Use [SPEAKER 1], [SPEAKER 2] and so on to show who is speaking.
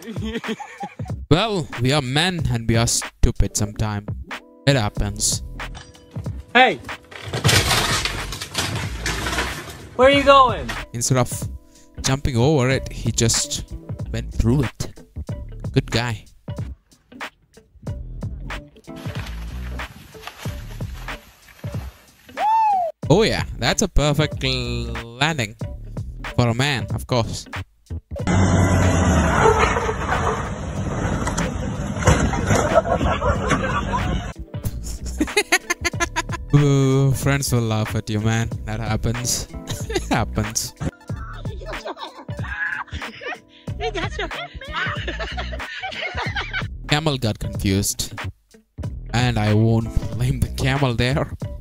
[SPEAKER 1] Well, we are men and we are stupid sometimes. It happens.
[SPEAKER 2] Hey! Where are you going?
[SPEAKER 1] Instead of jumping over it, he just went through it. Good guy. Oh yeah, that's a perfect landing. For a man, of course. Ooh, friends will laugh at you, man. That happens. It happens. Camel got confused. And I won't blame the camel there.